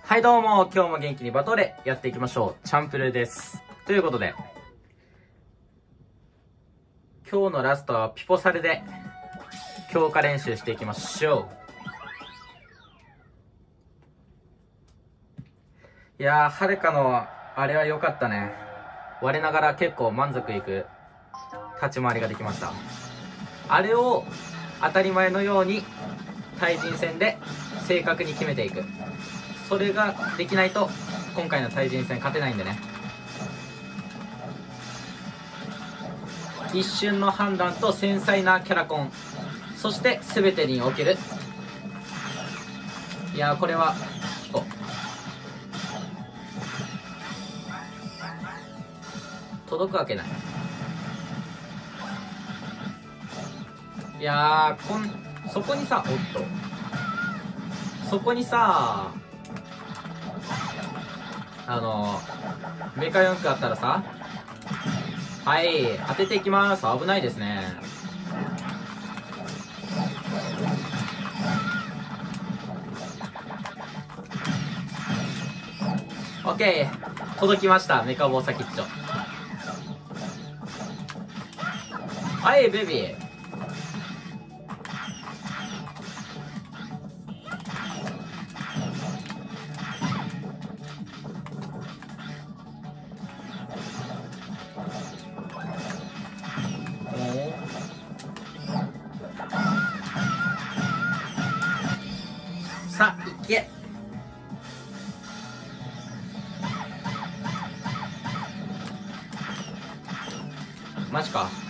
はいどうも、今日も元気にバトレやっていきましょう。チャンプルーです。ということで、今日のラストはピポサルで強化練習していきましょう。いやー、はるかのあれは良かったね。我ながら結構満足いく立ち回りができました。あれを当たり前のように対人戦で正確に決めていく。それができないと今回の対人戦勝てないんでね。一瞬の判断と繊細なキャラコン、そして全てにおける、いやーこれはピコ届くわけない。いやーそこにさ、おっとそこにさ、メカ4区あったらさ、はい、当てていきます。危ないですね。オッケー、届きました、メカ棒先っちょ。はい、ベビー。さあ、いけ。マジか。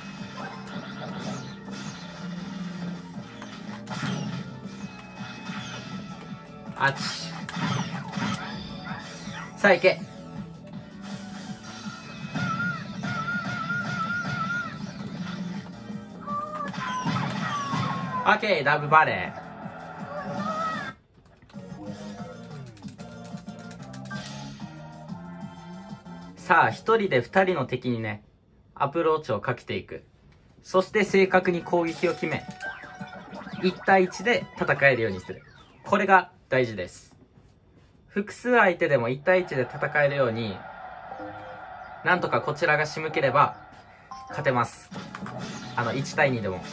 あち。さあ、いけ。オッケー、ダブバレー。さあ、一人で二人の敵にね、アプローチをかけていく。そして正確に攻撃を決め、1対1で戦えるようにする。これが大事です。複数相手でも1対1で戦えるように、なんとかこちらが仕向ければ、勝てます。1対2でも。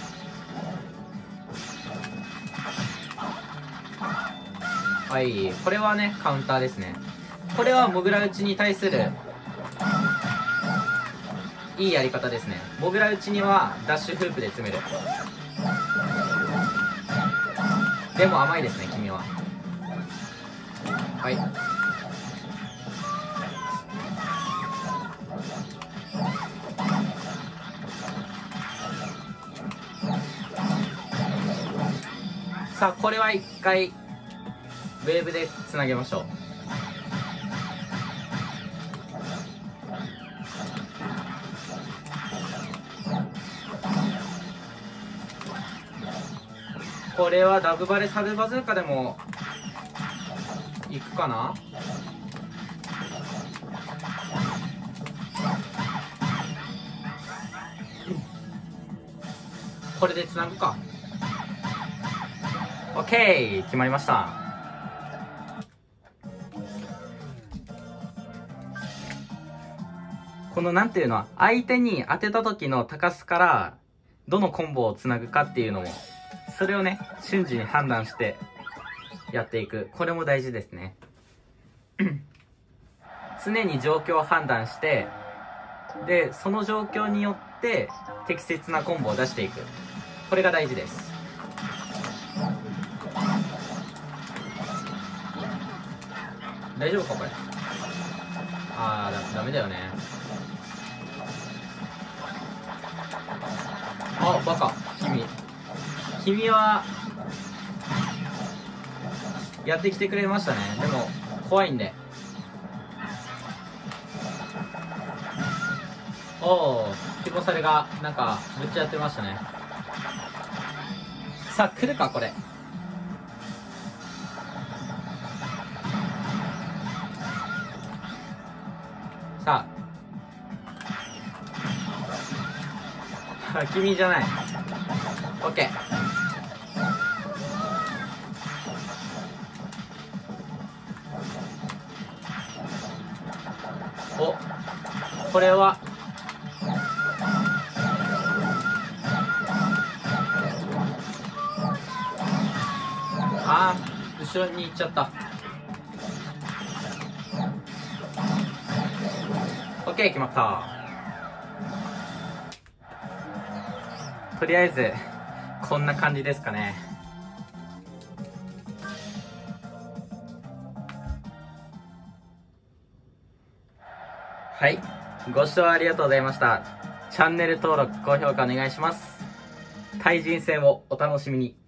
はい、これはね、カウンターですね。これはモグラ打ちに対する、いいやり方ですね。モグラ打ちにはダッシュフープで詰める。でも甘いですね、君は。はい。さあ、これは一回、ウェーブでつなげましょう。これはダブバレサルバズーカでもいくかな。これでつなぐか。オッケー、決まりました。このなんていうの、相手に当てた時の高須からどのコンボをつなぐかっていうのも、それをね、瞬時に判断してやっていく。これも大事ですね。常に状況を判断して、で、その状況によって適切なコンボを出していく。これが大事です。大丈夫かこれ。ダメだよね。あ、バカ。君はやってきてくれましたね。でも怖いんで。おお、ピポサルがなんかぶちやってましたね。さあ来るかこれ。さあ君じゃない。オッケー。 これは、後ろに行っちゃった。OK、決まった。とりあえず、こんな感じですかね。はい。ご視聴ありがとうございました。チャンネル登録、高評価お願いします。対人戦をお楽しみに。